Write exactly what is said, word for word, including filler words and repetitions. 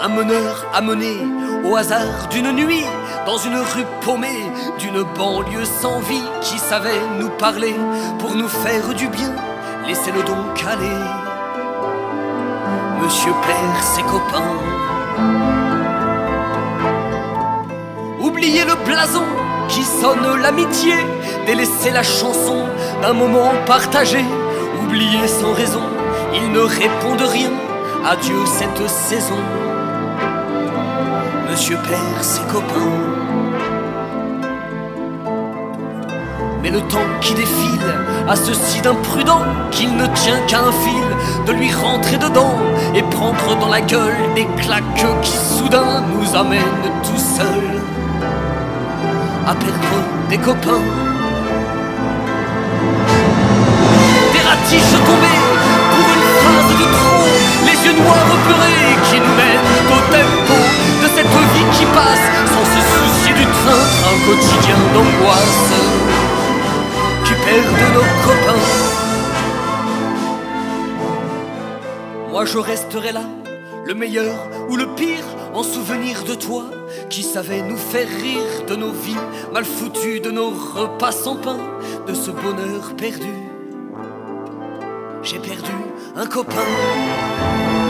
meneur amené au hasard d'une nuit dans une rue paumée d'une banlieue sans vie, qui savait nous parler pour nous faire du bien. Laissez-le donc aller, Monsieur perd ses copains. Oubliez le blason qui sonne l'amitié, délaissez la chanson d'un moment partagé. Oubliez sans raison, ils ne répondent rien. Adieu cette saison, Monsieur perd ses copains. Mais le temps qui défile a ceci d'imprudent qu'il ne tient qu'à un fil de lui rentrer dedans et prendre dans la gueule des claques qui soudain nous amènent tout seuls à perdre des copains. Des ratiches tombées pour une phrase de trop, les yeux noirs pleurés qui nous mènent au tempo de cette vie qui passe sans se soucier du train, un quotidien d'angoisse qui perd nos copains. Moi je resterai là, le meilleur ou le pire, en souvenir de toi qui savais nous faire rire de nos vies mal foutues, de nos repas sans pain, de ce bonheur perdu. J'ai perdu un copain.